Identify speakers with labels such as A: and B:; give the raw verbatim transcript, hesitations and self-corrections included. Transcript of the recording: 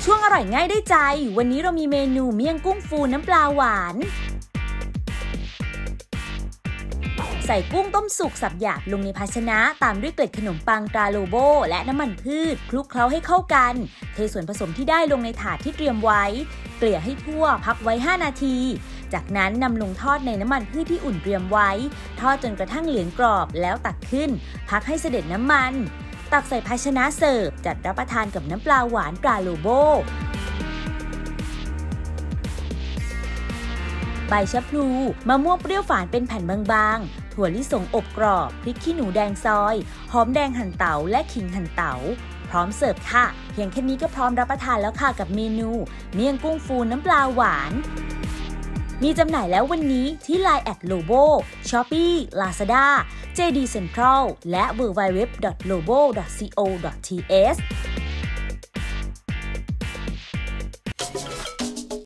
A: ช่วงอร่อยง่ายได้ใจวันนี้เรามีเมนูเมี่ยงกุ้งฟูน้ำปลาหวานใส่กุ้งต้มสุกสับหยาบลงในภาชนะตามด้วยเกล็ดขนมปังตราโลโบและน้ำมันพืชคลุกเคล้าให้เข้ากันเทส่วนผสมที่ได้ลงในถาดที่เตรียมไว้เกลี่ยให้ทั่วพักไว้ห้านาทีจากนั้นนำลงทอดในน้ำมันพืชที่อุ่นเตรียมไว้ทอดจนกระทั่งเหลืองกรอบแล้วตักขึ้นพักให้เสด็จน้ำมันตักใส่ภาชนะเสิร์ฟจัดรับประทานกับน้ำปลาหวานตราโลโบใบชะพลูมะม่วงเปรี้ยวฝานเป็นแผ่นบางๆถั่วลิสงอบกรอบพริกขี้หนูแดงซอยหอมแดงหั่นเต๋าและขิงหั่นเต๋าพร้อมเสิร์ฟค่ะเพียงแค่นี้ก็พร้อมรับประทานแล้วค่ะกับเมนูเมี่ยงกุ้งฟูน้ำปลาหวานมีจำหน่ายแล้ววันนี้ที่ ไลน์ แอท โลโบ Shopee Lazada เจ ดี Central และ ดับเบิลยู ดับเบิลยู ดับเบิลยู ดอท โลโบ ดอท ซี โอ ดอท ที เอส